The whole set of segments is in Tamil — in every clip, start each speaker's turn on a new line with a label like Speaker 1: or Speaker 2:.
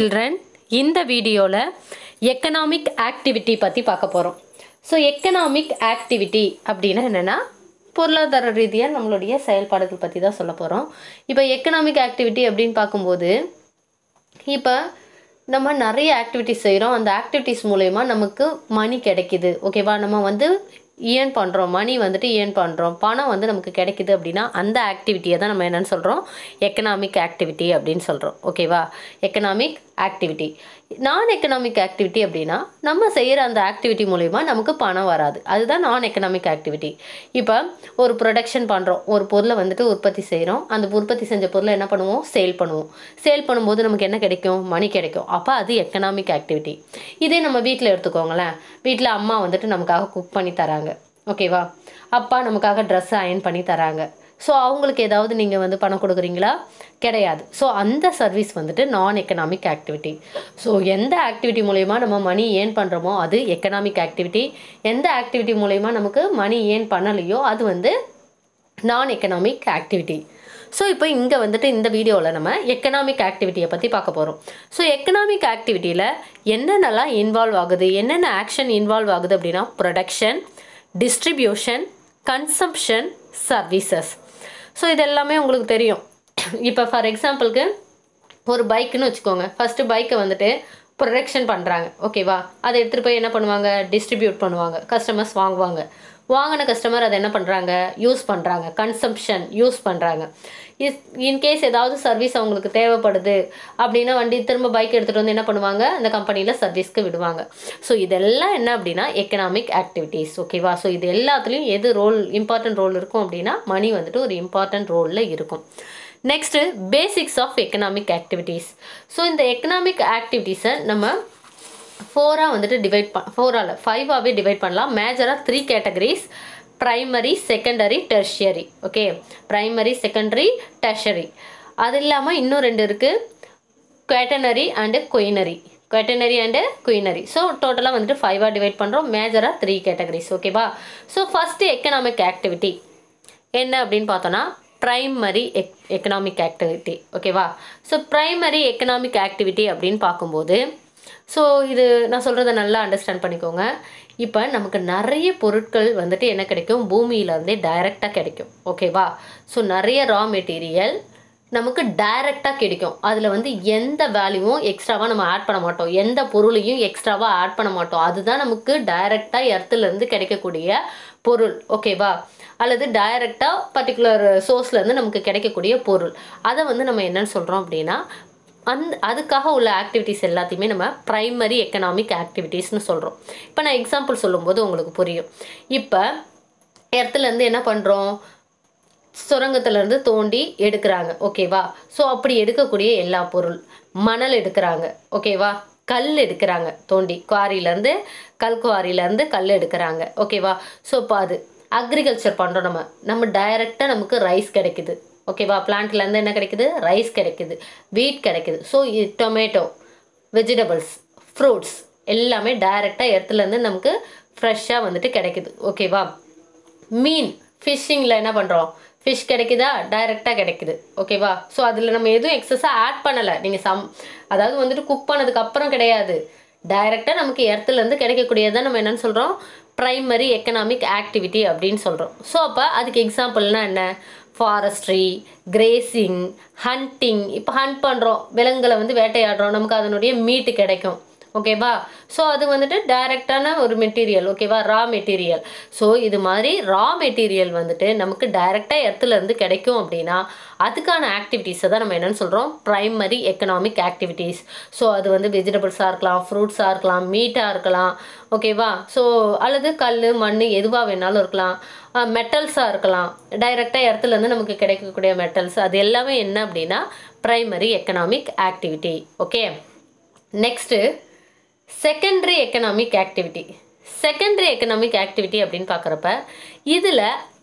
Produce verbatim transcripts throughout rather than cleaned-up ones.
Speaker 1: Children, இந்த வீடியோல எக்கனாமிக் ஆக்டிவிட்டி பத்தி பார்க்க போறோம். ஸோ எக்கனாமிக் ஆக்டிவிட்டி அப்படின்னா என்னன்னா பொருளாதார ரீதியா நம்மளுடைய செயல்பாடுகள் பத்தி தான் சொல்ல போறோம். இப்போ எக்கனாமிக் ஆக்டிவிட்டி அப்படின்னு பார்க்கும்போது இப்போ நம்ம நிறைய ஆக்டிவிட்டிஸ் செய்கிறோம். அந்த ஆக்டிவிட்டிஸ் மூலயமா நமக்கு மணி கிடைக்குது. ஓகேவா, நம்ம வந்து ஏர்ன் பண்ணுறோம், மணி வந்துட்டு ஏர்ன் பண்ணுறோம், பணம் வந்து நமக்கு கிடைக்குது அப்படின்னா அந்த ஆக்டிவிட்டியை தான் நம்ம என்னென்னு சொல்கிறோம், எக்கனாமிக் ஆக்டிவிட்டி அப்படின்னு சொல்கிறோம். ஓகேவா, எக்கனாமிக் ஆக்டிவிட்டி. நான் எக்கனாமிக் ஆக்டிவிட்டி அப்படின்னா நம்ம செய்கிற அந்த ஆக்டிவிட்டி மூலயமா நமக்கு பணம் வராது, அதுதான் நான் எக்கனாமிக் ஆக்டிவிட்டி. இப்போ ஒரு ப்ரொடக்ஷன் பண்ணுறோம், ஒரு பொருளை வந்துட்டு உற்பத்தி செய்கிறோம், அந்த உற்பத்தி செஞ்ச பொருளை என்ன பண்ணுவோம், சேல் பண்ணுவோம். சேல் பண்ணும்போது நமக்கு என்ன கிடைக்கும், மணி கிடைக்கும். அப்போ அது எக்கனாமிக் ஆக்டிவிட்டி. இதே நம்ம வீட்டில் எடுத்துக்கோங்களேன், வீட்டில் அம்மா வந்துட்டு நமக்காக குக் பண்ணி தராங்க. ஓகேவா, அப்பா நமக்காக ட்ரெஸ் அயர்ன் பண்ணி தராங்க. ஸோ அவங்களுக்கு ஏதாவது நீங்கள் வந்து பணம் கொடுக்குறீங்களா, கிடையாது. ஸோ அந்த சர்வீஸ் வந்துட்டு நான் எக்கனாமிக் ஆக்டிவிட்டி. ஸோ எந்த ஆக்டிவிட்டி மூலயமா நம்ம மணி ஏர்ன் பண்ணுறோமோ அது எக்கனாமிக் ஆக்டிவிட்டி. எந்த ஆக்டிவிட்டி மூலயமா நமக்கு மணி ஏர்ன் பண்ணலையோ அது வந்து நான் எக்கனாமிக் ஆக்டிவிட்டி. ஸோ இப்போ இங்கே வந்துட்டு இந்த வீடியோவில் நம்ம எக்கனாமிக் ஆக்டிவிட்டியை பற்றி பார்க்க போகிறோம். ஸோ எக்கனாமிக் ஆக்டிவிட்டியில் என்னென்னலாம் இன்வால்வ் ஆகுது, என்னென்ன ஆக்ஷன் இன்வால்வ் ஆகுது அப்படின்னா production, distribution, consumption, services. So இது எல்லாமே உங்களுக்கு தெரியும். இப்போ ஃபார் எக்ஸாம்பிளுக்கு ஒரு பைக்குன்னு வச்சுக்கோங்க. ஃபஸ்ட்டு பைக்கை வந்துட்டு ப்ரொடக்ஷன் பண்ணுறாங்க. ஓகேவா, அதை எடுத்துகிட்டு போய் என்ன பண்ணுவாங்க, டிஸ்ட்ரிபியூட் பண்ணுவாங்க, கஸ்டமர்ஸ் வாங்குவாங்க. வாங்கின கஸ்டமர் அதை என்ன பண்ணுறாங்க, யூஸ் பண்ணுறாங்க, கன்சம்ஷன் யூஸ் பண்ணுறாங்க. இஸ் இன்கேஸ் ஏதாவது சர்வீஸ் அவங்களுக்கு தேவைப்படுது அப்படின்னா வண்டி திரும்ப பைக் எடுத்துகிட்டு வந்து என்ன பண்ணுவாங்க, அந்த கம்பெனியில் சர்வீஸ்க்கு விடுவாங்க. ஸோ இதெல்லாம் என்ன அப்படின்னா எக்கனாமிக் ஆக்டிவிட்டீஸ். ஓகேவா, ஸோ இது எல்லாத்துலேயும் எது ரோல் இம்பார்ட்டன்ட் ரோல் இருக்கும் அப்படின்னா மணி வந்துட்டு ஒரு இம்பார்ட்டன்ட் ரோலில் இருக்கும். Next basics of economic activities. So இந்த எக்கனாமிக் ஆக்டிவிட்டீஸை நம்ம ஃபோராக வந்துட்டு டிவைட் ப ஃபோரால் ஃபைவாகவே டிவைட் பண்ணலாம். மேஜராக three categories: primary, secondary, tertiary. Okay, primary, secondary, tertiary. அது இல்லாமல் இன்னும் ரெண்டு இருக்குது, quaternary and quinary. Quaternary and quinary. So டோட்டலாக வந்துட்டு ஃபைவாக டிவைட் பண்ணுறோம். மேஜராக த்ரீ கேட்டகரிஸ். ஓகேவா, ஸோ ஃபஸ்ட்டு எக்கனாமிக் ஆக்டிவிட்டி என்ன அப்படின்னு பார்த்தோன்னா ப்ரைமரி எக் எக்கனாமிக் ஆக்டிவிட்டி. ஓகேவா, ஸோ ப்ரைமரி எக்கனாமிக் ஆக்டிவிட்டி அப்படின்னு பார்க்கும்போது ஸோ இது நான் சொல்கிறத நல்லா அண்டர்ஸ்டாண்ட் பண்ணிக்கோங்க. இப்போ நமக்கு நிறைய பொருட்கள் வந்துட்டு என்ன கிடைக்கும், பூமியிலேருந்தே டைரெக்டாக கிடைக்கும். ஓகேவா, ஸோ நிறைய ரா மெட்டீரியல் நமக்கு டைரெக்டாக கிடைக்கும். அதில் வந்து எந்த வேல்யூவும் எக்ஸ்ட்ராவாக நம்ம ஆட் பண்ண மாட்டோம், எந்த பொருளையும் எக்ஸ்ட்ராவாக ஆட் பண்ண மாட்டோம். அதுதான் நமக்கு டைரெக்டாக எர்த்துலேருந்து கிடைக்கக்கூடிய பொருள். ஓகேவா, அல்லது டைரெக்டாக பர்டிகுலர் சோர்ஸ்லேருந்து நமக்கு கிடைக்கக்கூடிய பொருள். அதை வந்து நம்ம என்னன்னு சொல்கிறோம் அப்படின்னா அந்த அதுக்காக உள்ள ஆக்டிவிட்டீஸ் எல்லாத்தையுமே நம்ம ப்ரைமரி எக்கனாமிக் ஆக்டிவிட்டீஸ்னு சொல்கிறோம். இப்போ நான் எக்ஸாம்பிள் சொல்லும்போது உங்களுக்கு புரியும். இப்போ இடத்துலேருந்து என்ன பண்ணுறோம், சுரங்கத்துலேருந்து தோண்டி எடுக்கிறாங்க. ஓகேவா, ஸோ அப்படி எடுக்கக்கூடிய எல்லா பொருள், மணல் எடுக்கிறாங்க. ஓகேவா, கல் எடுக்கிறாங்க, தோண்டி குவாரியிலேருந்து கல் குவாரியிலேருந்து கல் எடுக்கிறாங்க. ஓகேவா, ஸோ இப்போ அது அக்ரிகல்ச்சர் பண்ணுறோம். நம்ம நம்ம டைரெக்டாக நமக்கு ரைஸ் கிடைக்குது. ஓகேவா, பிளான்ட்லேருந்து என்ன கிடைக்குது, ரைஸ் கிடைக்குது, வீட் கிடைக்குது. ஸோ டொமேட்டோ, வெஜிடபிள்ஸ், ஃப்ரூட்ஸ் எல்லாமே டைரெக்டாக இடத்துலேருந்து நமக்கு ஃப்ரெஷ்ஷாக வந்துட்டு கிடைக்குது. ஓகேவா, மீன் ஃபிஷ்ஷிங்கில் என்ன பண்ணுறோம், ஃபிஷ் கிடைக்குதா, டைரெக்டாக கிடைக்குது. ஓகேவா, ஸோ அதில் நம்ம எதுவும் எக்ஸஸாக ஆட் பண்ணலை. நீங்கள் சம் அதாவது வந்துட்டு குக் பண்ணதுக்கப்புறம் கிடையாது, டைரெக்டாக நமக்கு இடத்துலேருந்து கிடைக்கக்கூடியதான் நம்ம என்னென்னு சொல்கிறோம், ப்ரைமரி எக்கனாமிக் ஆக்டிவிட்டி அப்படின்னு சொல்கிறோம். ஸோ அப்போ அதுக்கு எக்ஸாம்பிள்னால் என்ன, ஃபாரஸ்ட்ரி, கிரேசிங், ஹண்டிங். இப்போ ஹண்ட் பண்ணுறோம், விலங்குகளை வந்து வேட்டையாடுறோம், நமக்கு அதனுடைய மீட்டு கிடைக்கும். ஓகேவா, ஸோ அது வந்துட்டு டைரெக்டான ஒரு மெட்டீரியல். ஓகேவா, ரா மெட்டீரியல். ஸோ இது மாதிரி ரா மெட்டீரியல் வந்துட்டு நமக்கு டைரெக்டாக இடத்துலேருந்து கிடைக்கும் அப்படின்னா அதுக்கான ஆக்டிவிட்டீஸை தான் நம்ம என்னென்னு சொல்கிறோம், ப்ரைமரி எக்கனாமிக் ஆக்டிவிட்டீஸ். ஸோ அது வந்து வெஜிடபிள்ஸாக இருக்கலாம், ஃப்ரூட்ஸாக இருக்கலாம், மீட்டாக இருக்கலாம். ஓகேவா, ஸோ அல்லது கல், மண் எதுவாக வேணாலும் இருக்கலாம், மெட்டல்ஸாக இருக்கலாம், டைரெக்டாக இடத்துலேருந்து நமக்கு கிடைக்கக்கூடிய மெட்டல்ஸ். அது எல்லாமே என்ன அப்படின்னா primary economic activity. Okay, next secondary economic activity. Secondary economic activity அப்படின்னு பார்க்குறப்ப இதில்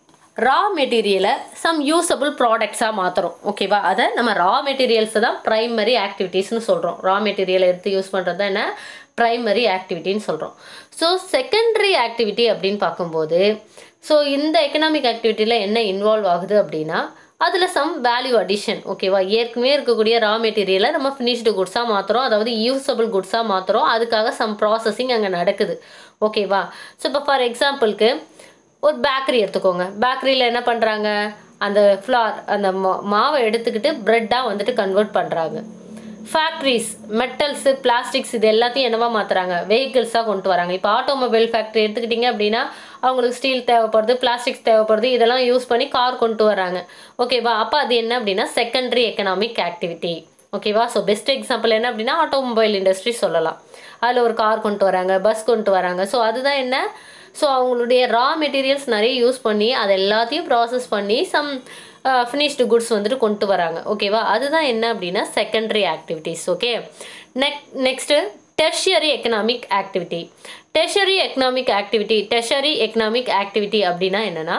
Speaker 1: ரா மெட்டீரியலை சம் யூஸபிள் ப்ராடக்ட்ஸாக மாற்றுறோம். ஓகேவா, அதை நம்ம ரா மெட்டீரியல்ஸை தான் ப்ரைமரி ஆக்டிவிட்டீஸ்னு சொல்கிறோம். ரா மெட்டீரியலை எடுத்து யூஸ் பண்ணுறது தான் என்ன, ப்ரைமரி ஆக்டிவிட்டின்னு சொல்கிறோம். ஸோ செகண்டரி ஆக்டிவிட்டி அப்படின்னு பார்க்கும்போது ஸோ இந்த எக்கனாமிக் ஆக்டிவிட்டியில் என்ன இன்வால்வ் ஆகுது அப்படின்னா அதில் சம் வேல்யூ அடிஷன். ஓகேவா, ஏற்கனவே இருக்கக்கூடிய ரா மெட்டீரியலை நம்ம ஃபினிஷ்டு குட்ஸாக மாற்றுறோம், அதாவது யூஸபிள் குட்ஸாக மாற்றுறோம். அதுக்காக சம் ப்ராசஸிங் அங்கே நடக்குது. ஓகேவா, ஸோ இப்போ ஃபார் எக்ஸாம்பிளுக்கு ஒரு பேக்கரி எடுத்துக்கோங்க. பேக்கரியில் என்ன பண்ணுறாங்க, அந்த ஃப்ளார் அந்த மா மாவை எடுத்துக்கிட்டு ப்ரெட்டாக வந்துட்டு கன்வெர்ட் பண்ணுறாங்க. ஃபேக்ட்ரிஸ் மெட்டல்ஸு பிளாஸ்டிக்ஸ் இது எல்லாத்தையும் என்னவா மாற்றுறாங்க, வெஹிக்கிள்ஸாக கொண்டு வராங்க. இப்போ ஆட்டோமொபைல் ஃபேக்ட்ரி எடுத்துக்கிட்டிங்க அப்படின்னா அவங்களுக்கு ஸ்டீல் தேவைப்படுது, பிளாஸ்டிக்ஸ் தேவைப்படுது, இதெல்லாம் யூஸ் பண்ணி கார் கொண்டு வராங்க. ஓகேவா, அப்போ அது என்ன அப்படின்னா செகண்டரி எக்கனாமிக் ஆக்டிவிட்டி. ஓகேவா, ஸோ பெஸ்ட் எக்ஸாம்பிள் என்ன அப்படின்னா ஆட்டோமொபைல் இண்டஸ்ட்ரி சொல்லலாம். அதில் ஒரு கார் கொண்டு வராங்க, பஸ் கொண்டு வராங்க. ஸோ அதுதான் என்ன, ஸோ அவங்களுடைய ரா மெட்டீரியல்ஸ் நிறைய யூஸ் பண்ணி அதை எல்லாத்தையும் ப்ராசஸ் பண்ணி சம் ஃபினிஷ்டு குட்ஸ் வந்துட்டு கொண்டு வராங்க. ஓகேவா, அதுதான் என்ன அப்படின்னா secondary activities. Okay, nex next tertiary economic activity. Tertiary economic activity tertiary economic activity அப்படின்னா என்னென்னா,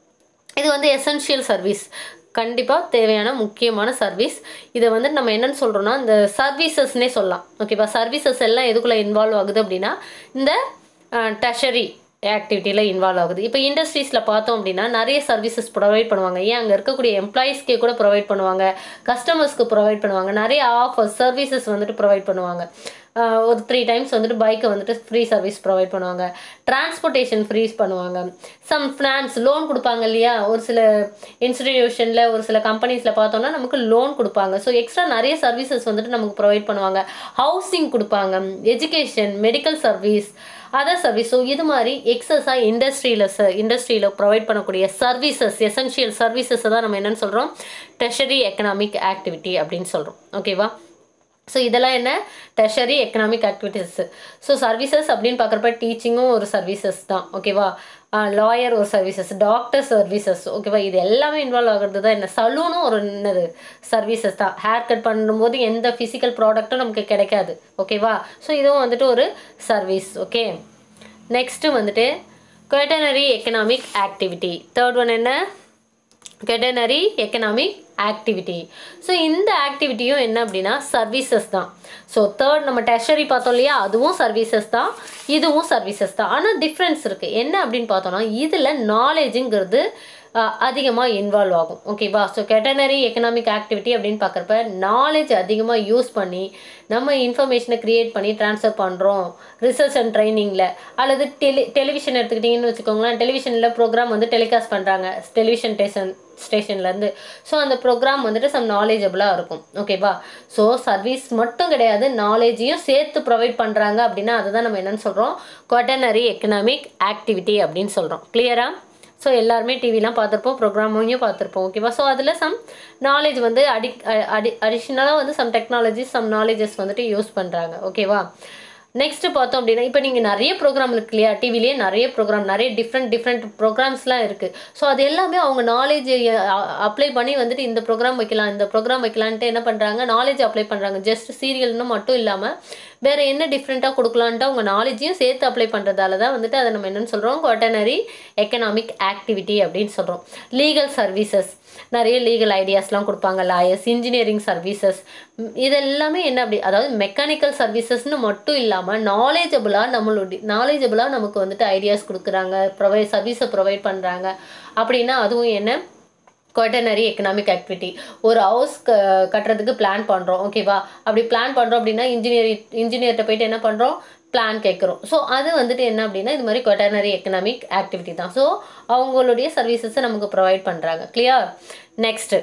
Speaker 1: இது வந்து எசென்ஷியல் சர்வீஸ், கண்டிப்பாக தேவையான முக்கியமான சர்வீஸ். இதை வந்து நம்ம என்னென்னு சொல்கிறோன்னா இந்த சர்வீசஸ்னே சொல்லலாம். ஓகேவா, சர்வீசஸ் எல்லாம் எதுக்குள்ளே இன்வால்வ் ஆகுது அப்படின்னா இந்த டெர்ஷியரி ஆக்டிவிட்டியில் இன்வால்வ் ஆகுது. இப்போ இண்டஸ்ட்ரீஸில் பார்த்தோம் அப்படின்னா நிறைய சர்வீசஸ் ப்ரொவைட் பண்ணுவாங்க. ஏன் அங்கே இருக்கக்கூடிய எம்ப்ளாயீஸ்க்கே கூட ப்ரொவைட் பண்ணுவாங்க, கஸ்டமர்ஸ்க்கு ப்ரொவைட் பண்ணுவாங்க, நிறைய ஆஃபர்ஸ் சர்வீசஸ் வந்துட்டு ப்ரொவைட் பண்ணுவாங்க. ஒரு த்ரீ டைம்ஸ் வந்துட்டு பைக்கை வந்துட்டு ஃப்ரீ சர்வீஸ் ப்ரொவைட் பண்ணுவாங்க, டிரான்ஸ்போர்ட்டேஷன் ஃப்ரீஸ் பண்ணுவாங்க, சம் ஃபினான்ஸ் லோன் கொடுப்பாங்க இல்லையா. ஒரு சில இன்ஸ்டிடியூஷனில் ஒரு சில கம்பெனிஸில் பார்த்தோம்னா நமக்கு லோன் கொடுப்பாங்க. ஸோ எக்ஸ்ட்ரா நிறைய சர்வீசஸ் வந்துட்டு நமக்கு ப்ரொவைட் பண்ணுவாங்க. ஹவுசிங் கொடுப்பாங்க, education, medical service, other service. So இது மாதிரி எக்ஸஸாக இண்டஸ்ட்ரியில் ச இண்டஸ்ட்ரியில் ப்ரொவைட் பண்ணக்கூடிய சர்வீசஸ், எசென்ஷியல் சர்வீசஸை தான் நம்ம என்னென்னு சொல்கிறோம், டெர்ஷியரி எக்கனாமிக் ஆக்டிவிட்டி அப்படின்னு சொல்கிறோம். ஓகேவா, ஸோ இதெல்லாம் என்ன tertiary economic activities. So services அப்படின்னு பார்க்குறப்ப டீச்சிங்கும் ஒரு சர்வீசஸ் தான். ஓகேவா, லாயர் ஒரு சர்வீசஸ், டாக்டர் சர்வீசஸ். ஓகேவா, இது எல்லாமே இன்வால்வ் ஆகிறது தான் என்ன, சலூனும் ஒரு என்னது சர்வீசஸ் தான். ஹேர் கட் பண்ணும்போது எந்த ஃபிசிக்கல் ப்ராடக்ட்டும் நமக்கு கிடைக்காது. ஓகேவா, ஸோ இதுவும் வந்துட்டு ஒரு சர்வீஸ். ஓகே, நெக்ஸ்ட்டு வந்துட்டு quaternary economic activity. Third one என்ன, குவாட்டர்னரி எக்கனாமிக் ஆக்டிவிட்டி. ஸோ இந்த ஆக்டிவிட்டியும் என்ன அப்படின்னா சர்வீசஸ் தான். ஸோ தேர்ட் நம்ம டெர்ஷியரி பார்த்தோம் இல்லையா, அதுவும் சர்வீசஸ் தான், இதுவும் சர்வீசஸ் தான். ஆனால் டிஃப்ரென்ஸ் இருக்குது. என்ன அப்படின்னு பார்த்தோம்னா இதில் நாலேஜுங்கிறது அதிகமாக இன்வால்வ் ஆகும். ஓகேவா, ஸோ குவாட்டர்னரி எக்கனாமிக் ஆக்டிவிட்டி அப்படின்னு பார்க்குறப்ப நாலேஜ் அதிகமாக யூஸ் பண்ணி நம்ம இன்ஃபர்மேஷனை க்ரியேட் பண்ணி ட்ரான்ஸ்ஃபர் பண்ணுறோம் ரிசர்ச் அண்ட் ட்ரைனிங்கில். அல்லது டெலி டெலிவிஷன் எடுத்துக்கிட்டிங்கன்னு வச்சுக்கோங்களேன், டெலிவிஷனில் ப்ரோக்ராம் வந்து டெலிகாஸ்ட் பண்ணுறாங்க டெலிவிஷன் ஸ்டேஷன் ஸ்டேஷன்லேருந்து. ஸோ அந்த ப்ரோக்ராம் வந்துட்டு சம் நாலேஜபிளாக இருக்கும். ஓகேவா, ஸோ சர்வீஸ் மட்டும் கிடையாது, நாலேஜையும் சேர்த்து ப்ரொவைட் பண்ணுறாங்க அப்படின்னா அதுதான் நம்ம என்னென்னு சொல்கிறோம், குவாட்டர்னரி எக்கனாமிக் ஆக்டிவிட்டி அப்படின்னு சொல்கிறோம். கிளியரா? ஸோ எல்லாருமே டிவிலாம் பார்த்துருப்போம், ப்ரோக்ராமையும் பார்த்துருப்போம். ஓகேவா, ஸோ அதில் சம் நாலேஜ் வந்து அடி அடி அடிஷ்னலாக வந்து சம் டெக்னாலஜிஸ் சம் நாலேஜஸ் வந்துட்டு யூஸ் பண்ணுறாங்க. ஓகேவா, நெக்ஸ்ட்டு பார்த்தோம் அப்படின்னா இப்போ நீங்கள் நிறைய ப்ரோக்ராம் இருக்கு இல்லையா, டிவிலேயே நிறைய ப்ரோக்ராம், நிறைய டிஃப்ரெண்ட் டிஃப்ரெண்ட் ப்ரோக்ராம்ஸ்லாம் இருக்குது. ஸோ அது எல்லாமே அவங்க நாலேஜ் அப்ளை பண்ணி வந்துட்டு இந்த ப்ரோக்ராம் வைக்கலாம் இந்த ப்ரோக்ராம் வைக்கலான்ட்டு என்ன பண்ணுறாங்க, நாலேஜ் அப்ளை பண்ணுறாங்க. ஜஸ்ட் சீரியல்னு மட்டும் இல்லாமல் வேறு என்ன டிஃப்ரெண்ட்டாக கொடுக்கலான்ட்டு அவங்க நாலேஜையும் சேர்த்து அப்ளை பண்ணுறதால தான் வந்துட்டு அதை நம்ம என்னென்னு சொல்கிறோம், குவாட்டர்னரி எக்கனாமிக் ஆக்டிவிட்டி அப்படின்னு சொல்கிறோம். லீகல் சர்வீசஸ், நிறைய லீகல் ஐடியாஸ்லாம் கொடுப்பாங்க, லாயர்ஸ், இன்ஜினியரிங் சர்வீசஸ், இதெல்லாமே என்ன அப்படி, அதாவது மெக்கானிக்கல் சர்வீசஸ்னு மட்டும் இல்லாமல் நாலேஜபிளாக நம்மளுடைய நாலேஜபிளாக நமக்கு வந்துட்டு ஐடியாஸ் கொடுக்குறாங்க, ப்ரொவைட் சர்வீஸை ப்ரொவைட் பண்ணுறாங்க அப்படின்னா அதுவும் என்ன, குவாட்டர்னரி எக்கனாமிக் ஆக்டிவிட்டி. ஒரு ஹவுஸ் க கட்டுறதுக்கு பிளான் பண்ணுறோம். ஓகேவா, அப்படி பிளான் பண்ணுறோம் அப்படின்னா இன்ஜினியரி இன்ஜினியர்கிட்ட போயிட்டு என்ன பண்ணுறோம், பிளான் கேட்குறோம். ஸோ அது வந்துட்டு என்ன அப்படின்னா இது மாதிரி குவாட்டர்னரி எக்கனாமிக் ஆக்டிவிட்டி தான். ஸோ அவங்களுடைய சர்வீசஸை நமக்கு ப்ரொவைட் பண்ணுறாங்க. Clear? Next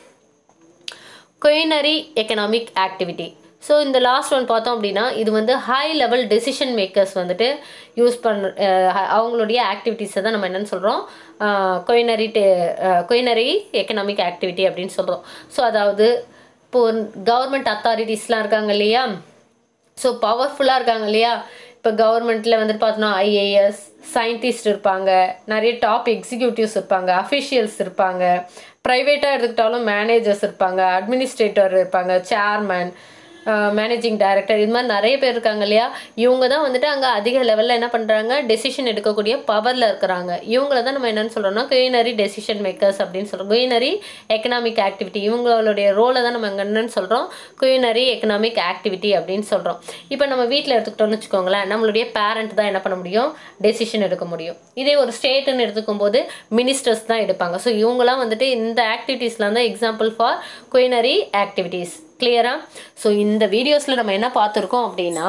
Speaker 1: quinary economic activity. So இந்த லாஸ்ட் ஒன் பார்த்தோம் அப்படின்னா இது வந்து ஹை லெவல் டெசிஷன் மேக்கர்ஸ் வந்துட்டு யூஸ் பண்ண அவங்களுடைய ஆக்டிவிட்டீஸை தான் நம்ம என்னென்னு சொல்கிறோம், குயினரி டெ குயினரி எக்கனாமிக் ஆக்டிவிட்டி அப்படின்னு சொல்கிறோம். ஸோ அதாவது இப்போது கவர்மெண்ட் அத்தாரிட்டிஸ்லாம் இருக்காங்க இல்லையா, ஸோ பவர்ஃபுல்லாக இருக்காங்க இல்லையா. இப்போ கவர்மெண்ட்டில் வந்துட்டு பார்த்தோன்னா ஐஏஎஸ் சயின்டிஸ்ட் இருப்பாங்க, நிறைய டாப் எக்ஸிக்யூட்டிவ்ஸ் இருப்பாங்க, அஃபிஷியல்ஸ் இருப்பாங்க, ப்ரைவேட்டாக எடுத்துக்கிட்டாலும் மேனேஜர்ஸ் இருப்பாங்க, அட்மினிஸ்ட்ரேட்டர் இருப்பாங்க, சேர்மன், மேனேஜிங் டைரக்டர், இது மாதிரி நிறைய பேர் இருக்காங்க இல்லையா, இவங்க தான் வந்துட்டு அங்கே அதிக லெவலில் என்ன பண்ணுறாங்க, டெசிஷன் எடுக்கக்கூடிய பவரில் இருக்கிறாங்க. இவங்கள தான் நம்ம என்னென்னு சொல்கிறோம்னா குயினரி டெசிஷன் மேக்கர்ஸ் அப்படின்னு சொல்கிறோம். குயினரி எக்கனாமிக் ஆக்டிவிட்டி, இவங்களுடைய ரோலை தான் நம்ம அங்கே என்னென்னு சொல்கிறோம், குயினரி எக்கனாமிக் ஆக்டிவிட்டி அப்படின்னு சொல்கிறோம். இப்போ நம்ம வீட்டில் எடுத்துக்கிட்டோம்னு வச்சுக்கோங்களேன், நம்மளுடைய பேரண்ட் தான் என்ன பண்ண முடியும், டெசிஷன் எடுக்க முடியும். இதே ஒரு ஸ்டேட்டுன்னு எடுத்துக்கும் போது மினிஸ்டர்ஸ் தான் எடுப்பாங்க. ஸோ இவங்களாம் வந்துட்டு இந்த ஆக்டிவிட்டீஸ்லாம் தான் எக்ஸாம்பிள் ஃபார் குயினரி ஆக்டிவிட்டீஸ். கிளியரா? ஸோ இந்த வீடியோஸில் நம்ம என்ன பார்த்துருக்கோம் அப்படின்னா,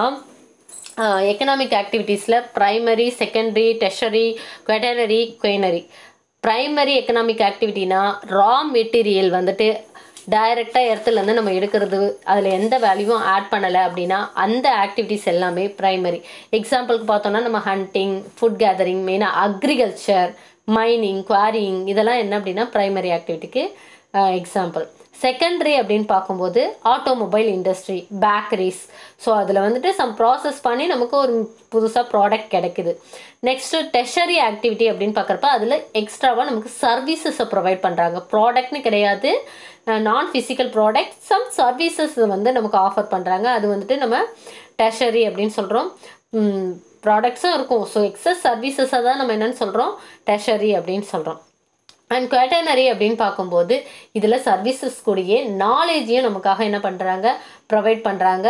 Speaker 1: எக்கனாமிக் ஆக்டிவிட்டீஸில் primary, secondary, tertiary, quaternary, quinary. Primary economic ஆக்டிவிட்டினா ரா மெட்டீரியல் வந்துட்டு டைரெக்டாக இடத்துலேருந்து நம்ம எடுக்கிறது, அதில் எந்த வேல்யூவும் ஆட் பண்ணலை அப்படின்னா அந்த ஆக்டிவிட்டீஸ் எல்லாமே ப்ரைமரி. எக்ஸாம்பிளுக்கு பார்த்தோன்னா நம்ம ஹண்டிங், ஃபுட் கேதரிங், மெயினாக அக்ரிகல்ச்சர், மைனிங், குவாரிங், இதெல்லாம் என்ன அப்படின்னா ப்ரைமரி ஆக்டிவிட்டிக்கு எக்ஸாம்பிள். செகண்டரி அப்படின்னு பார்க்கும்போது ஆட்டோமொபைல் இண்டஸ்ட்ரி, பேக்கரிஸ். ஸோ அதில் வந்துட்டு சம் ப்ராசஸ் பண்ணி நமக்கு ஒரு புதுசாக ப்ராடக்ட் கிடைக்குது. நெக்ஸ்ட்டு டெர்ஷரி ஆக்டிவிட்டி அப்படின்னு பார்க்குறப்ப அதில் எக்ஸ்ட்ராவாக நமக்கு சர்வீசஸை ப்ரொவைட் பண்ணுறாங்க. ப்ராடக்ட்னு கிடையாது, நான் ஃபிசிக்கல் ப்ராடக்ட், சம் சர்வீசஸ் வந்து நமக்கு ஆஃபர் பண்ணுறாங்க. அது வந்துட்டு நம்ம டெர்ஷரி அப்படின்னு சொல்கிறோம். ப்ராடக்ட்ஸும் இருக்கும், ஸோ எக்ஸஸ் சர்வீசஸை தான் நம்ம என்னென்னு சொல்கிறோம், டெர்ஷரி அப்படின்னு சொல்கிறோம். அண்ட் குவாட்டர்னரி அப்படின்னு பார்க்கும்போது இதில் சர்வீசஸ் கூடயே நாலேஜையும் நமக்காக என்ன பண்ணுறாங்க, ப்ரொவைட் பண்ணுறாங்க.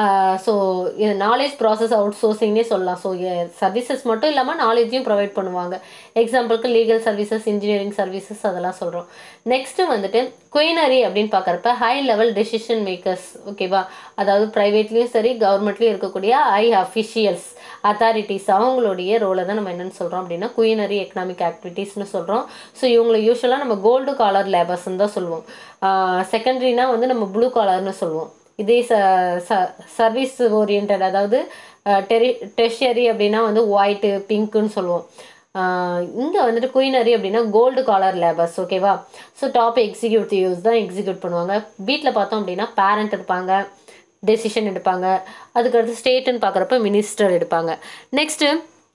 Speaker 1: ஸோ இது நாலேஜ் ப்ராசஸ் அவுட் சோர்சிங்னே சொல்லலாம். ஸோ சர்வீசஸ் மட்டும் இல்லாமல் நாலேஜையும் ப்ரொவைட் பண்ணுவாங்க. எக்ஸாம்பிளுக்கு லீகல் சர்வீசஸ், இன்ஜினியரிங் சர்வீசஸ், அதெல்லாம் சொல்கிறோம். நெக்ஸ்ட்டு வந்துட்டு குயினரி அப்படின்னு பார்க்குறப்ப ஹை லெவல் டெசிஷன் மேக்கர்ஸ். ஓகேவா? அதாவது ப்ரைவேட்லேயும் சரி கவர்மெண்ட்லேயும் இருக்கக்கூடிய ஹை அஃபிஷியல்ஸ், அத்தாரிட்டிஸ், அவங்களுடைய ரோலை தான் நம்ம என்னென்னு சொல்கிறோம் அப்படின்னா குயினரி எக்கனாமிக் ஆக்டிவிட்டீஸ்னு சொல்கிறோம். ஸோ இவங்களை யூஸ்வலாக நம்ம கோல்டு காலர் லேபர்ஸ்ன்னு தான் சொல்லுவோம். செகண்டரினா வந்து நம்ம ப்ளூ காலர்னு சொல்லுவோம். இதே ச சர்வீஸ் ஓரியன்ட், அதாவது டெரி டெர்ஷரி அப்படின்னா வந்து ஒயிட்டு, பிங்க்குன்னு சொல்லுவோம். இங்கே வந்துட்டு குயினரி அப்படின்னா கோல்டு காலர் லேபர்ஸ். ஓகேவா? ஸோ டாப் எக்ஸிக்யூட்டிவ்ஸ் தான் எக்ஸிக்யூட் பண்ணுவாங்க. வீட்டில் பார்த்தோம் அப்படின்னா பேரண்ட் இருப்பாங்க, டெசிஷன் எடுப்பாங்க. அதுக்கடுத்து ஸ்டேட்டுன்னு பார்க்குறப்ப மினிஸ்டர் எடுப்பாங்க. Next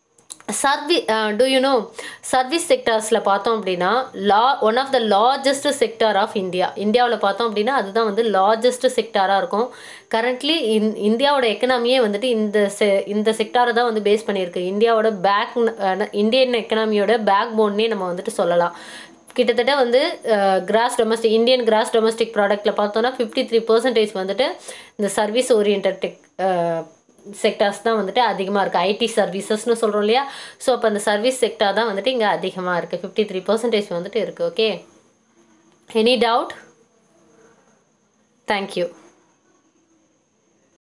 Speaker 1: servi do you know service செக்டார்ஸில் பார்த்தோம் அப்படின்னா லா one of the largest sector of India. இந்தியாவில் பார்த்தோம் அப்படின்னா அதுதான் வந்து லார்ஜஸ்ட் செக்டாராக இருக்கும். கரண்ட்லி இந் இந்தியாவோட எக்கனாமியே வந்துட்டு இந்த செ இந்த செக்டாரை தான் வந்து பேஸ் பண்ணியிருக்கு. இந்தியாவோட பேக் இந்தியன் எக்கனாமியோட பேக் போன்னே நம்ம வந்துட்டு சொல்லலாம். கிட்டத்தட்ட வந்து gross domestic Indian gross domestic ப்ராடக்ட்டில் பார்த்தோன்னா ஃபிஃப்டி த்ரீ பர்சன்டேஜ் வந்துட்டு இந்த சர்வீஸ் ஓரியன்ட் டெக் செக்டார்ஸ் தான் வந்துட்டு அதிகமாக இருக்குது. ஐடி சர்வீசஸ்னு சொல்கிறோம் இல்லையா, ஸோ அப்போ அந்த சர்வீஸ் செக்டார் தான் வந்துட்டு இங்கே அதிகமாக இருக்குது. ஃபிஃப்டி த்ரீ பர்சன்டேஜ் வந்துட்டு இருக்குது. Okay, any doubt? தேங்க்யூ.